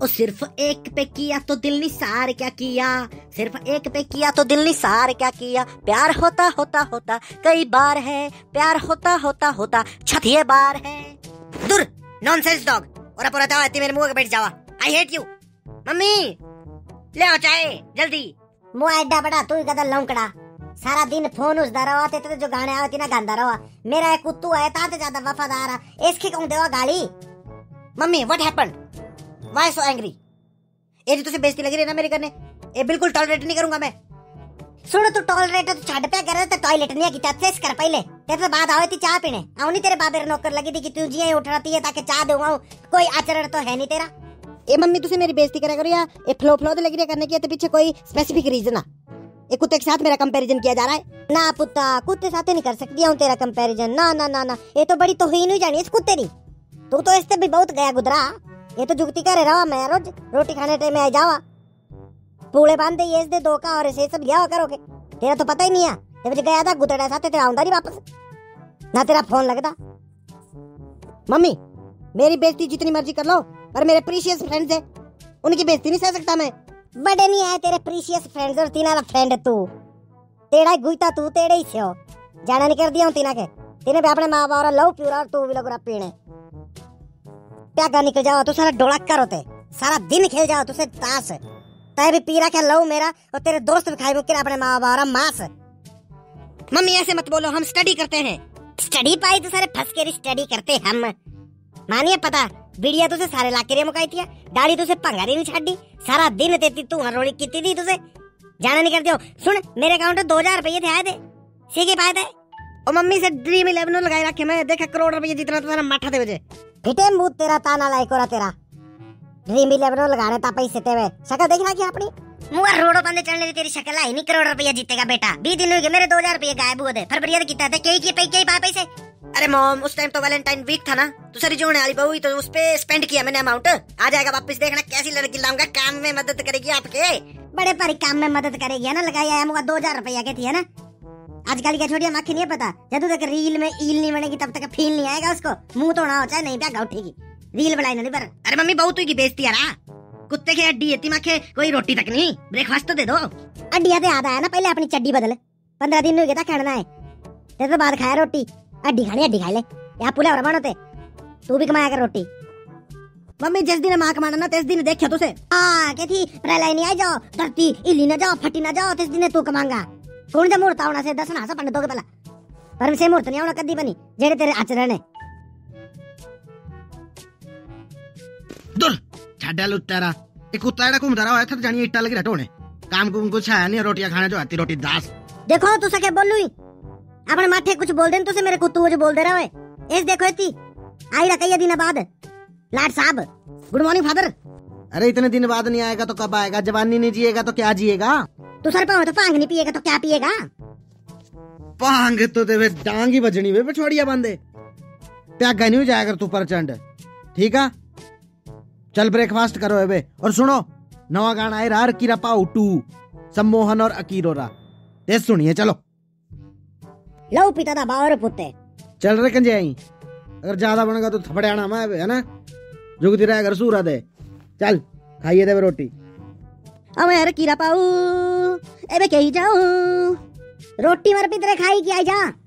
ओ सिर्फ एक पे किया तो दिल निसार क्या किया, सिर्फ एक पे किया तो दिल निसार क्या किया। प्यार होता होता होता कई बार है, प्यार होता होता होता छठिए बार है। दूर नॉनसेंस डॉग। और पूरा जाओ मेरे मुंह के बैठ जावा। I hate you. मम्मी ले आओ चाय जल्दी। मुआ एड्डा बड़ा तू ही कदर लौंकड़ा, सारा दिन फोन उसदा रहा ते जो गाने आवती ना गांदा रहा। मेरा एक कुत्तू है ताते ज्यादा वफादार है, इसके कौन देवा गाली। Mummy what happened, why so angry. ये तुझे बेइज्जती लगी रही ना मेरी करने, ये बिल्कुल टॉलरेट नहीं करूंगा मैं। सुन तू टॉलरेट तो छड़ पे कर तो टॉयलेट नहीं की चेस कर पहले, तेरे तो बाद आओ थी चाय पीने। आओ नहीं तेरे बाबे नौकर लगी थी कि तू जिये उठ रही है ताकि चाय दूंगा, कोई आचरण तो है नहीं तेरा। ए मम्मी तुझे मेरी बेइज्जती करा करो या ये फ्लो फ्लो लगी रही करने की तो पीछे कोई स्पेसिफिक रीजन है। एक कुत्ते के साथ मेरा कंपैरिजन किया जा रहा है ना पुत्ता, कुत्ते साथ नहीं कर सकती हूँ तेरा कंपैरिजन। ना ना ना ना, ये तो बड़ी तौहीन हुई जानी इस कुत्ते दी। तू तो इससे भी बहुत गया गुजरा। ये तो जुगती करे रहा मैं रोज रोटी खाने टाइम में आ जावा, पूले बांधे ये दे दो का और ऐसे सब लिया करोगे। तेरा तो पता ही नहीं है, जब गया था गुतड़ा साथ तेरा आऊंगा नहीं वापस, ना तेरा फोन लगता। मम्मी मेरी बेइज्जती जितनी मर्जी कर लो, पर मेरे प्रीशियस फ्रेंड्स है उनकी बेइज्जती नहीं सह सकता मैं। बड़े नहीं आए तेरे प्रीशियस फ्रेंड्स और तीना फ्रेंड तू, तेरा गुईता तू तेरे ही से हो। जाना नहीं कर दिया हूँ तीना के, तीने भी अपने माँ बाप लव प्यूरा और तू भी लग रहा पीने। प्यागा निकल जाओ तू सारा डोला कर होते, सारा दिन खेल जाओ तुझे ताश। तय भी पी रखा लव मेरा और तेरे दोस्त भी खाई मुक्के अपने माँ बाप मांस। मम्मी ऐसे मत बोलो, हम स्टडी करते हैं। स्टडी पाई तो सारे फंस के स्टडी करते हम। मानिए पता बिड़िया तुझे सारे लाके रे मुकाई थी, गाड़ी तुझे पंगारी नहीं छाड़ी, सारा दिन तेती तू हरोड़ी कितनी थी तुझे। जाना नहीं करते हो। सुन मेरे अकाउंट में 2000 रुपये थे आए थे, सीखे पाए थे। और मम्मी से ड्रीम 11 लगाए रखे मैं, देखा करोड़ रुपये जितना तुम्हारा माठा दे मुझे। फिटे मुंह तेरा ताना लाइक हो रहा तेरा। ड्रीम 11 लगाने ता पैसे तेरे शक्ल देख रहा क्या अपनी मुआ रोडों पर चढ़ने तेरी शक्ल आई नहीं। करोड़ रुपया जीतेगा बेटा, 20 दिन हो गए मेरे 2000 रुपये गायब हुए थे। फरवरी में कितना थे कई पैसे। अरे मॉम उस टाइम तो वैलेंटाइन वीक था ना, तो सारी जोड़ने वाली बहू तो उस पे स्पेंड किया मैंने अमाउंट। आ जाएगा वापस, देखना कैसी लड़की लाऊंगा, काम में मदद करेगी आपके। बड़े पर काम में मदद करेगी है ना, लगाया है मुझे 2000 रुपया के थी है ना। आजकल क्या छोड़िया माखी नहीं पता, जब तक रील में ईल नहीं बनेगी तब तक फील नहीं आएगा उसको। मुंह तोड़ा हो चाहे नहीं प्यागा उठेगी, रील बनाई नहीं पर। अरे मम्मी बहुत की बेइज्जती आ रहा, कुत्ते के हड्डी है माखे, कोई रोटी तक नहीं, ब्रेकफास्ट तो दे दो। हड्डिया तो याद आया ना, पहले अपनी चड्डी बदल। 15 दिन हो गया था खेलना है, तेरे तो बाद खाया रोटी। हड्डी खानी हड्डी खा ले, यहाँ पुले और बनोते तू भी कमाया कर रोटी। मम्मी जिस दिन माँ कमाना ना तेज दिन देखियो तुझे। क्या थी प्रलय नहीं आ जाओ, धरती इली ना जाओ, फटी ना जाओ, तिस दिन तू कमांगा। कौन जा मुहूर्त आना से 10 ना पंडित दोगे पहला, पर से मुहूर्त नहीं आना कदी बनी जेड़े तेरे आचरण है। दूर छाड़ा लुट्टारा, एक कुत्ता एड़ा घूमता रहा है था जानिए इट्टा लगी रटोने, काम को कुछ है नहीं, रोटियां खाने जो आती रोटी दास। देखो तू सके बोलू ही अपने माथे कुछ बोल दे तो मेरे कुत्तू जो बोल दे रहा है। इस देखो इतनी आई रहा कई दिन बाद लाड साहब, गुड मॉर्निंग फादर। अरे इतने दिन बाद नहीं आएगा तो कब आएगा, जवानी नहीं जिएगा तो क्या जिएगा। तू सर पे तो पांग नहीं पिएगा तो क्या पिएगा। पांग तो तेरे डांग ही बजनी वे छोड़िया बंदे, प्यागा नहीं हो जाएगा तू प्रचंड। ठीक है चल ब्रेकफास्ट करो एबे। और सुनो नवा गाना है रार की रपा उटू सम्मोहन और अकीरोरा, ते सुनिए चलो। लो पिता दा बावर पुत्ते चल रहे कंजे आई, अगर ज्यादा बनेगा तो थपड़े आना मैं है ना, जुगती रहा घर सूरा दे। चल खाइए दे रोटी। अमेर कीरा पाऊ एबे कही जाऊं, रोटी मर पितरे खाई की आई जा।